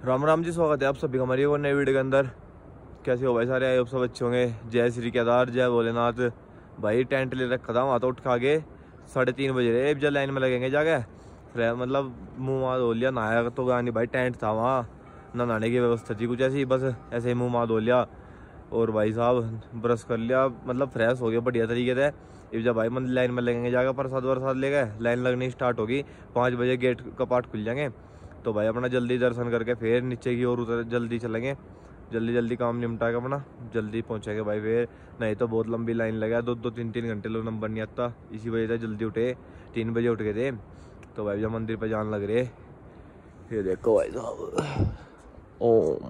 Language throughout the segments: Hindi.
राम राम जी, स्वागत है आप सभी का हमारी और नई वीडियो के अंदर। कैसे हो भाई सारे? आए आप सब अच्छे होंगे। जय श्री केदार, जय भोलेनाथ। भाई टेंट ले रखा था वहाँ तो उठ खा के 3:30 बजे रहे, जब लाइन में लगेंगे जाके फिर मतलब मुँह वहाँ धो लिया, नहाया तो गानी भाई टेंट था वहाँ, ना नहाने की व्यवस्था थी कुछ ऐसी, बस ऐसे ही मुँह वहाँ धो लिया और भाई साहब ब्रश कर लिया, मतलब फ्रेश हो गया बढ़िया तरीके से। अब जब भाई मतलब लाइन में लगेंगे जाकर प्रसाद वरसाद ले गए, लाइन लगनी स्टार्ट होगी। 5 बजे गेट कपाट खुल जाएंगे तो भाई अपना जल्दी दर्शन करके फिर नीचे की ओर उतर जल्दी चलेंगे, जल्दी काम निपटा के अपना जल्दी पहुंचेंगे भाई। फिर नहीं तो बहुत लंबी लाइन लगा, 2-3 घंटे लोग नंबर नहीं आता, इसी वजह से जल्दी उठे। 3 बजे उठ गए थे तो भाई जब मंदिर पे जान लग रहे। ये देखो भाई साहब, ओम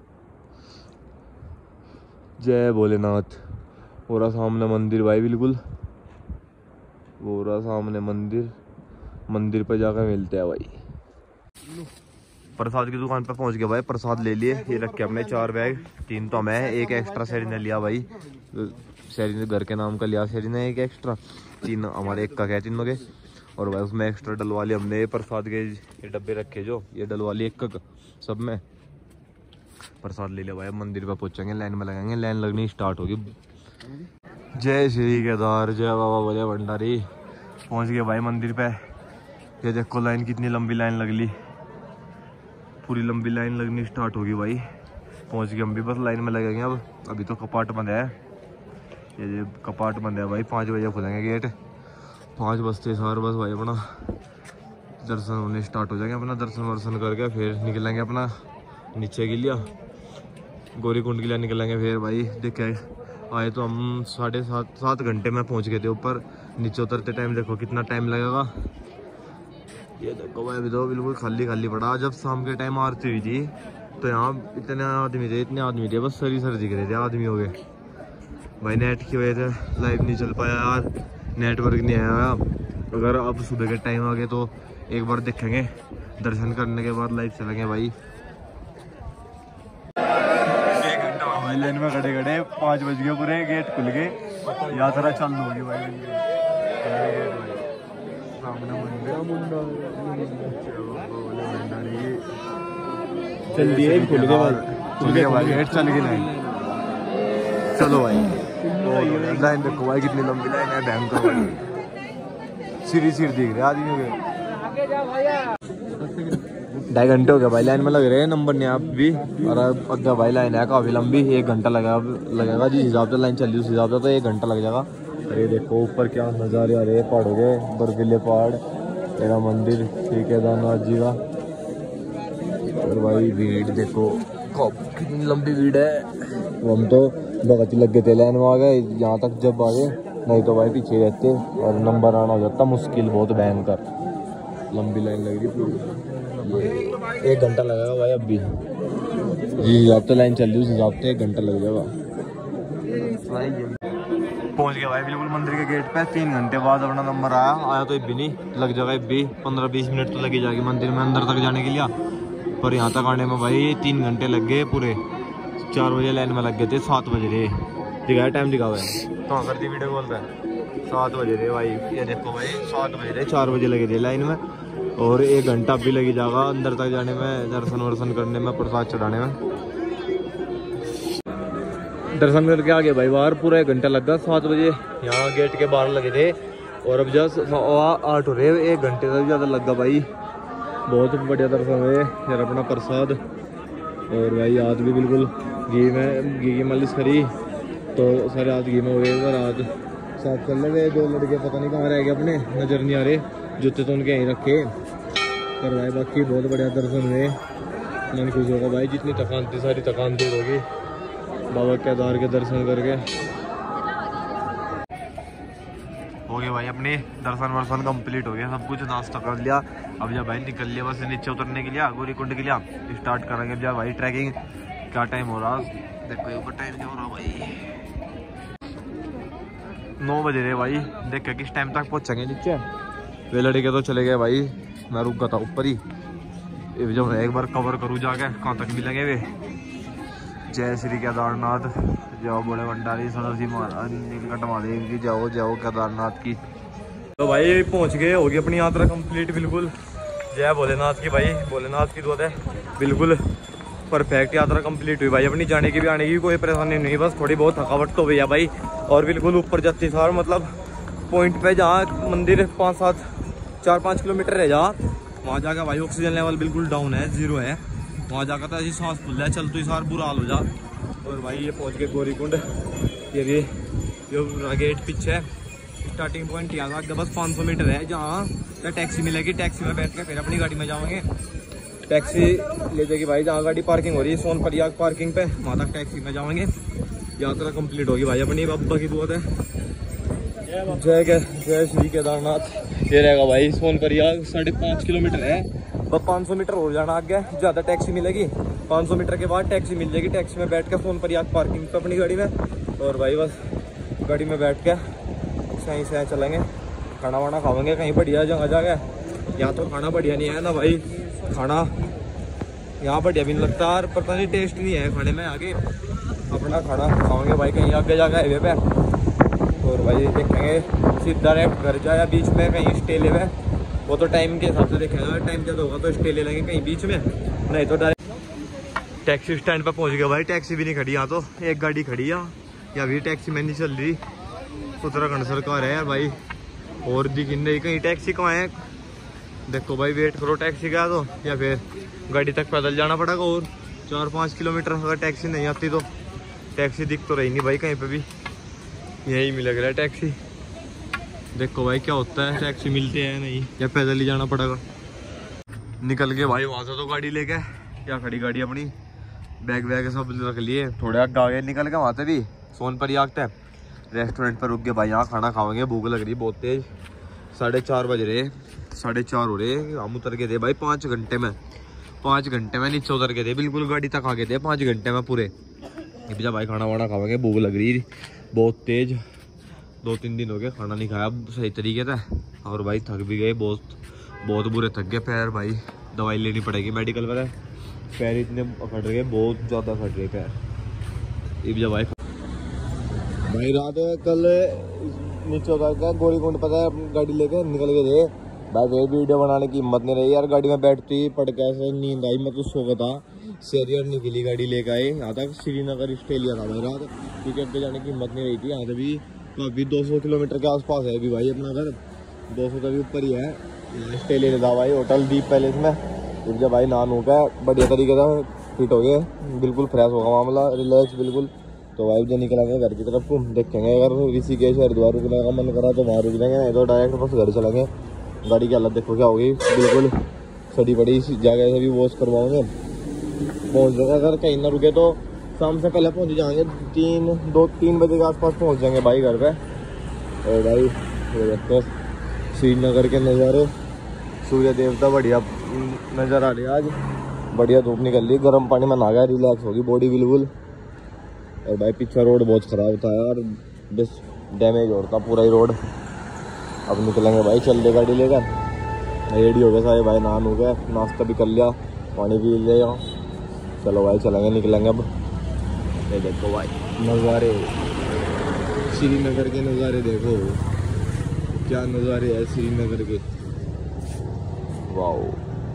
जय भोलेनाथ। पूरा सामने मंदिर भाई, बिल्कुल पूरा सामने मंदिर पे जाकर मिलते हैं भाई। प्रसाद की दुकान पे पहुंच गया भाई, प्रसाद ले लिए। ये रखे हमने 4 बैग, 3 तो हमें, एक एक्स्ट्रा शेरी ने लिया भाई, शेरी ने घर के नाम का लिया, शेरी ने एक एक्स्ट्रा, 3 हमारे एक का क्या तीनों के। और भाई उसमें एक्स्ट्रा डलवा लिया हमने प्रसाद के, ये डब्बे रखे जो ये डलवा लिए एक सब में प्रसाद ले लिया भाई। अब मंदिर पे पहुंचेंगे, लाइन में लगेंगे, लाइन लगनी स्टार्ट होगी। जय श्री केदार, जय बाबा बोले भंडारी। पहुंच गए भाई मंदिर पे। ये देखो लाइन कितनी लंबी लाइन लग ली, पूरी लंबी लाइन लगनी स्टार्ट होगी भाई। पहुंच गए हम भी, बस लाइन में लगेंगे अब। अभी तो कपाट बंद है, ये कपाट बंद है भाई, 5 बजे खुलेंगे गेट। 5 बजते सार बस भाई अपना दर्शन होने स्टार्ट हो जाएंगे। अपना दर्शन वर्शन करके फिर निकलेंगे अपना नीचे के लिए, गौरी कुंड के लिए निकलेंगे। फिर भाई देखे आए तो हम 7.5 घंटे में पहुंच गए थे ऊपर। नीचे उतरते टाइम देखो कितना टाइम लगेगा। ये देखो भाई अभी तो बिल्कुल खाली खाली पड़ा। जब शाम के टाइम आरती हुई थी तो यहाँ इतने आदमी थे, बस सर दिख रहे थे आदमी हो गए भाई। नेट की वजह से लाइव नहीं चल पाया यार, नेटवर्क नहीं आया। अगर अब सुबह के टाइम आ गए तो एक बार देखेंगे, दर्शन करने के बाद लाइव चलेंगे भाई। 1 घंटा भाई लाइन में खड़े 5 बज गए पूरे, गेट खुल गए, यात्रा चालू होगी भाई। चल दिए खुल गए भाई, गेट चल गए लाइन। चलो भाई लाइन देखो भाई कितनी लंबी लाइन है, भयंकर भाई, सिर दिख रहे आदमी हो गए। 2.5 घंटे हो गया भाई लाइन में लग रहे हैं, नंबर नहीं आप भी। और अब भाई लाइन है काफी लंबी, 1 घंटा लगेगा जिस हिसाब से लाइन चल रही है उस हिसाब से तो 1 घंटा लग जाएगा। अरे देखो ऊपर क्या नज़ारे आ रहे हैं, पहाड़ों के बर्फीले पहाड़, तेरा मंदिर श्री केदारनाथ जी का। और भाई भीड़ देखो कितनी लंबी भीड़ है। हम तो भगत लग गए थे लाइन में, आ गए यहाँ तक जब आ गए, नहीं तो भाई पीछे रहते और नंबर आना हो जाता मुश्किल, बहुत भयंकर लंबी लाइन लग रही पूरी। 1 घंटा लगेगा भाई अब भी, जिस हिसाब से लाइन चल रही है उस हिसाब से 1 घंटा लग जाएगा। पहुंच गया भाई बिल्कुल मंदिर के गेट पे। 3 घंटे बाद अपना नंबर आया तो भी नहीं लग जाएगा, भी 15-20 मिनट तो लगी जाएगी मंदिर में अंदर तक जाने के लिए। पर यहाँ तक आने में भाई 3 घंटे लग गए पूरे। 4 बजे लाइन में लग गए थे, 7 बज रहे दिखाया, टाइम दिखा हुआ है तो करती वीडियो कॉल पे 7 बज रहे भाई। ये देखो भाई 7 बज रहे, 4 बजे लगे थे लाइन में और 1 घंटा भी लगी जाएगा अंदर तक जाने में, दर्शन वर्शन करने में, प्रसाद चढ़ाने में। दर्शन करके आ गए भाई बाहर, पूरा 1 घंटा लग गया। 7 बजे यहाँ गेट के बाहर लगे थे और अब जस्ट 8 हो रहे, 1 घंटे से भी ज़्यादा लग गया भाई। बहुत बढ़िया दर्शन हुए यार, अपना प्रसाद। और भाई हाथ भी बिल्कुल घी की मालिश करी तो सारे हाथ घी में हुए, पर हाथ साफ कर ले। 2 लड़के पता नहीं कहाँ रह गए, अपने नज़र नहीं आ रहे, जूते तो उनके यहीं रखे। पर भाई बाकी बहुत बढ़िया दर्शन हुए, मन खुश होगा भाई। जितनी थकान थी सारी थकान दूर होगी बाबा केदार के दर्शन करके। हो गया भाई अपने दर्शन वर्शन कंप्लीट हो गया, सब कुछ नाश्ता कर लिया। अब जब भाई निकल लिया बस नीचे उतरने के लिए, गौरी कुंड के लिए स्टार्ट करेंगे जब भाई ट्रैकिंग। क्या टाइम हो रहा देखो, ऊपर टाइम क्या हो रहा भाई, 9 बजे रहे भाई। देख किस टाइम तक पहुंचेंगे नीचे। वे लड़के तो चले गए भाई, मैं रुक गया था ऊपर ही। जब मैं एक बार कवर करूँ जाके कहाँ तक मिलेंगे वे। जय श्री केदारनाथ, जय बोले भंडारी, सदाशिव महाराज, नीलकंठ महादेव की जय केदारनाथ की। तो भाई पहुंच गए, होगी अपनी यात्रा कंप्लीट बिल्कुल। जय भोलेनाथ की भाई, भोलेनाथ की दुआ है बिल्कुल परफेक्ट यात्रा कंप्लीट हुई भाई अपनी। जाने की भी आने की कोई परेशानी नहीं, बस थोड़ी बहुत थकावट तो भैया भाई। और बिल्कुल ऊपर जाती सार मतलब पॉइंट पे जहाँ मंदिर 4-5 किलोमीटर रह जा, वहाँ जाकर भाई ऑक्सीजन लेवल बिल्कुल डाउन है, 0 है। वहाँ जाकर तो ऐसी सांस फूल जाए, चल तो सार बुरा हाल हो जा। और भाई ये पहुँच गए गौरीकुंड। ये भी जो गेट पीछे है, स्टार्टिंग पॉइंट यहाँ का बस 500 मीटर है, जहाँ टैक्सी मिलेगी। टैक्सी में बैठ के फिर अपनी गाड़ी में जाओगे। टैक्सी ले जाएगी भाई जहाँ गाड़ी पार्किंग हो रही है सोनप्रयाग पार्किंग पे, वहाँ तक टैक्सी में जाएंगे। यात्रा कंप्लीट होगी भाई अपनी, बाबा की दुआ है। जय श्री केदारनाथ। ये रहेगा भाई सोनप्रयाग, 5.5 किलोमीटर है, बस 500 मीटर हो जाना आगे, ज़्यादा टैक्सी मिलेगी। 500 मीटर के बाद टैक्सी मिल जाएगी। टैक्सी में बैठ के सोनप्रयाग पार्किंग पे अपनी गाड़ी में, और भाई बस गाड़ी में बैठ के सही से चलेंगे। खाना वाना खाएंगे कहीं बढ़िया जगह जाके। यहाँ तो खाना बढ़िया नहीं है ना भाई, खाना यहाँ बढ़िया भी नहीं लगता और पता नहीं टेस्ट नहीं है खाने में। आगे अपना खाना खाओगे भाई कहीं आगे जाके हाईवे पे, और भाई देखेंगे सीधा डायरेक्ट घर जाए या बीच में कहीं स्टे ले हुए। वो तो टाइम के हिसाब से देखेंगे, टाइम ज़्यादा होगा तो स्टे ले लेंगे कहीं बीच में, नहीं तो डायरेक्ट। टैक्सी स्टैंड पर पहुँच गया भाई, टैक्सी भी नहीं खड़ी यहाँ तो, एक गाड़ी खड़ी है या भी टैक्सी में नहीं चल रही। उत्तराखंड सरकार है यार भाई, और दिख नहीं कहीं टैक्सी कहाँ है। देखो भाई वेट करो टैक्सी का तो, या फिर गाड़ी तक पैदल जाना पड़ेगा और 4-5 किलोमीटर। अगर टैक्सी नहीं आती तो टैक्सी दिख तो रही नहीं भाई कहीं पे भी, यही मिलेगा टैक्सी। देखो भाई क्या होता है, टैक्सी मिलती है नहीं या पैदल ही जाना पड़ेगा। निकल के भाई वहाँ से तो गाड़ी लेके क्या खड़ी गाड़ी अपनी, बैग वैग सब रख लिए। थोड़े आगे निकल के वहाँ से भी सोनप्रयाग तक रेस्टोरेंट पर रुक गए भाई, यहाँ खाना खाएंगे। भूख लग रही बहुत तेज, 4:30 बज रहे, 4:30 हो रहे। हम उतर के थे भाई 5 घंटे में, 5 घंटे में नीचे उतर के थे, बिल्कुल गाड़ी तक आ गए थे 5 घंटे में पूरे। भैया भाई खाना वाना खाएंगे, भूख लग रही बहुत तेज। 2-3 दिन हो गए खाना नहीं खाया सही तरीके से, और भाई थक भी गए बहुत बुरे थक गए पैर भाई। दवाई लेनी पड़ेगी मेडिकल पर, पैर इतने फट रहे, बहुत ज़्यादा फट रहे पैर। भैया भाई रात कल नीचे उतर के गौरीकुंड पता है गाड़ी लेके निकल गए थे भाई। वीडियो बनाने की हिम्मत नहीं रही यार, गाड़ी में बैठती पड़ के ऐसे नींद आई, मैं तो सो गया था। शेरियर निकली गाड़ी लेके आए, यहाँ तक श्रीनगर स्टे लिया था भाई रात। टिकट पे जाने की हिम्मत नहीं रही थी। यहाँ से भी काफ़ी 200 किलोमीटर के आसपास है अभी भाई अपना घर, 200 का भी ऊपर ही है। स्टे ले लेता भाई होटल दीप पैलेस में। जब भाई नान हो गया बढ़िया तरीके से, फिट हो गए, बिल्कुल फ्रेश होगा मामला, रिलैक्स बिल्कुल। तो भाई जो निकलेंगे घर की तरफ को देखेंगे, अगर ऋषिकेश हरिद्वार रुकने का मन करा तो वहाँ रुक जाएंगे, तो डायरेक्ट बस घर चलेंगे। गाड़ी की हालत देखो क्या होगी, बिल्कुल सड़ी पड़ी जगह से भी वॉश करवाओगे। पहुँच जाएंगे, अगर कहीं ना रुके तो शाम से पहले पहुँच जाएंगे, 3 बजे के आसपास पहुँच जाएंगे भाई घर पे। और भाई ये देखो श्रीनगर के नज़ारे, सूर्य देवता बढ़िया नज़र आ रही है आज, बढ़िया धूप निकल रही, गर्म पानी में नहा गया, रिलैक्स होगी बॉडी बिल्कुल। और भाई पीछे रोड बहुत ख़राब था यार, बस डैमेज हो रहा था पूरा ही रोड। अब निकलेंगे भाई, चल दे गाड़ी लेकर। रेडी हो गए सारे भाई, नहान हो गया, नाश्ता भी कर लिया, पानी भी ले लिया। चलो भाई चलेंगे, निकलेंगे अब। ये देखो भाई नज़ारे, श्रीनगर के नज़ारे देखो, क्या नज़ारे है श्रीनगर के, वाओ।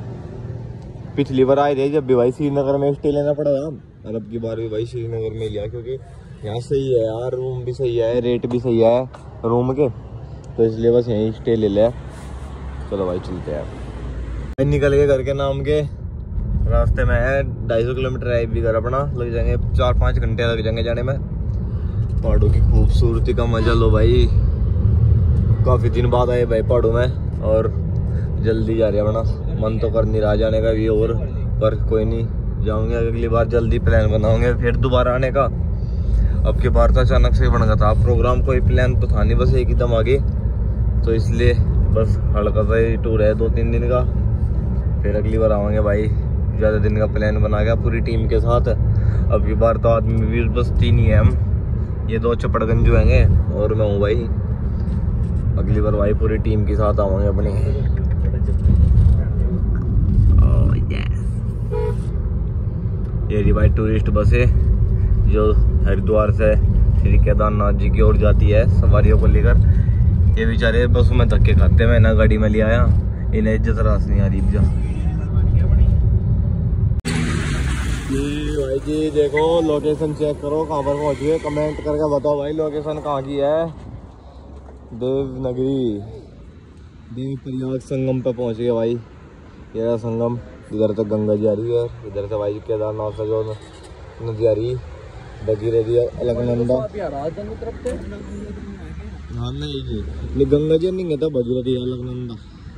पिछली बार आए थे जब भी भाई श्रीनगर में स्टे लेना पड़ा था, और अब की बार भी भाई श्रीनगर में लिया, क्योंकि यहाँ सही है यार, रूम भी सही है, रेट भी सही है रूम के, तो इसलिए बस यहीं स्टे ले लिया। चलो भाई चलते हैं। निकल के घर के नाम के रास्ते में है, 250 किलोमीटर है भी घर अपना, लग जाएंगे 4-5 घंटे लग जाएंगे जाने में। पहाड़ों की खूबसूरती का मजा लो भाई, काफ़ी दिन बाद आए भाई पहाड़ों में, और जल्दी जा रहे अपना, मन तो कर नहीं रहा जाने का भी, और पर कोई नहीं जाऊंगे अगली बार, जल्दी प्लान बनाओगे फिर दोबारा आने का। अब की बार तो अचानक से बन गया था प्रोग्राम, कोई प्लान तो था नहीं, बस एक ही दम आगे, तो इसलिए बस हल्का सा ही टूर है 2-3 दिन का, फिर अगली बार आवाएंगे भाई, ज़्यादा दिन का प्लान बना गया पूरी टीम के साथ। अब की बार तो आदमी भी बस 3 ही है हम, ये 2 चपड़गंज आएंगे और मैं हूँ भाई। अगली बार भाई पूरी टीम के साथ आवाएंगे अपनी। ये रही भाई टूरिस्ट बस है जो हरिद्वार से श्री केदारनाथ जी की ओर जाती है सवारियों को लेकर। ये बेचारे बस में धक्के खाते, मैं ना गाड़ी में ले आया, इन्हें इज्जत रास नहीं आ रही जा। भाई जी देखो लोकेशन चेक करो कहाँ पर पहुँच गए, कमेंट करके बताओ भाई लोकेशन कहाँ की है। देवनगरी देव प्रयाग संगम पे पहुँच गए भाई। ये संगम, इधर से गंगा जी आ रही है, इधर से भाई केदारनाथ से जो नदी आ रही भगीरथी अलकनंदा। हाँ नहीं गंगा जी नहीं था, भगीरथी अलकनंदा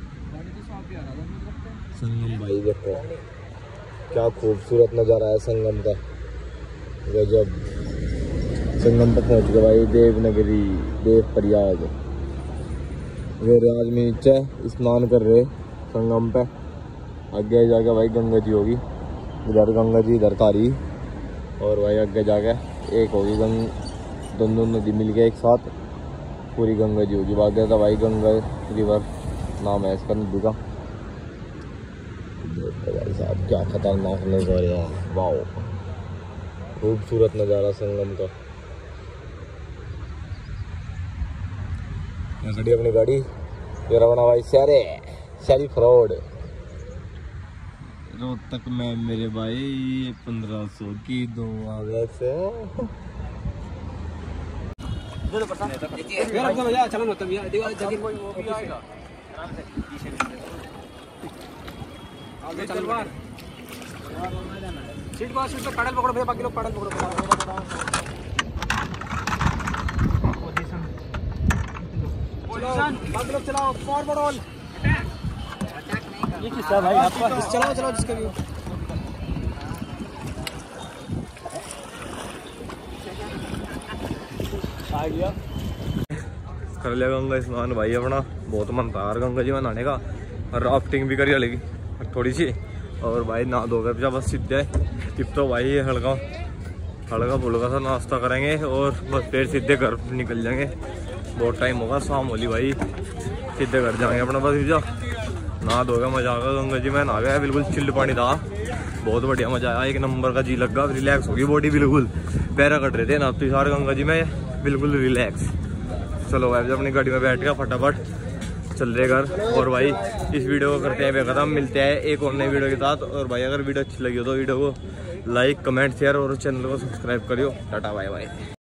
संगम। भाई देखो क्या खूबसूरत नज़ारा है संगम का, गजब। संगम पर पहुंच गए भाई, देवनगरी देव प्रयाग। मेरे आदमी नीचे स्नान कर रहे संगम पे। आगे जाके भाई गंगा जी होगी, इधर गंगा जी इधर तारी, और भाई आगे जाके एक होगी दोनों नदी मिल गया एक साथ, पूरी गंगा जी होगी। आगे था भाई गंगा रिवर नाम है इसका नदी का। देखो भाई साहब क्या खतरनाक नज़ारा है, वाओ खूबसूरत नज़ारा संगम का। खड़ी अपनी गाड़ी, ये रवाना भाई शहरी फ्रॉड रोहतक में मेरे भाई 1500 की दो वैसे। सीट पे पैडल पकड़ो भैया, बाकी लोग पैडल पकड़ो। पोजीशन बाकी लोग चलाओ, फॉरवर्ड ऑल। ये किसका भाई आपका? चलाओ जिसका भी आ गया। कर लिया गंगा स्नान भाई अपना, बहुत मन था गंगा जी में नहाने का, और राफ्टिंग भी करी लेगी थोड़ी सी। और भाई नहा धोकर जब बस सीधे टिप तो भाई हल्का फुल्का सा नाश्ता करेंगे और बस फिर सीधे घर निकल जाएंगे। बहुत टाइम होगा, शाम होली भाई, सीधे घर जाएंगे अपना बस। जा नहा धोगा, मजा आएगा। गंगा जी में नहा गया, बिल्कुल चिल्ड पानी था, बहुत बढ़िया मजा आया, एक नंबर का जी लगा, रिलैक्स होगी बॉडी बिल्कुल। पैरा कट रहे थे ना तो सारे गंगा जी में, बिल्कुल रिलैक्स। चलो भाई अपनी गाड़ी में बैठ गया, फटाफट चल रहे घर। और भाई इस वीडियो को करते हैं खत्म, मिलते हैं एक और नई वीडियो के साथ। और भाई अगर वीडियो अच्छी लगी हो तो वीडियो को लाइक कमेंट शेयर और चैनल को सब्सक्राइब करियो। Tata bye bye.